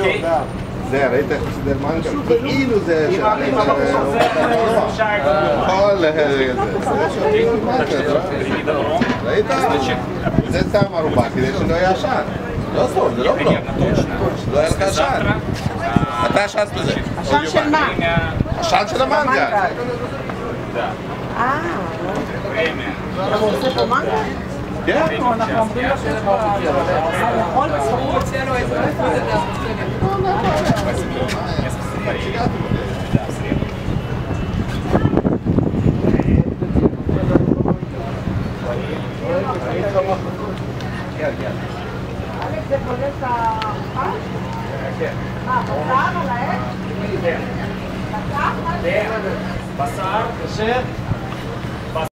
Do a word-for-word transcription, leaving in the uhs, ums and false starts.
זה, ראית איך סידר מנגה? כאילו זה... כל זה. ראית? זה שם ערובה כדי שלא יהיה עשן. לא טוב, זה לא טוב. לא היה לך עשן. אתה עשן בזה. עשן של מה? עשן של המנגה. אה, אתה עושה פה מנגה? כן. אנחנו עומדים לשבת בכל צפור אצלנו איזה רפואה זה זה כולל את החש? כן. מה, בשר על העץ? כן. בשר? בשר, כשר.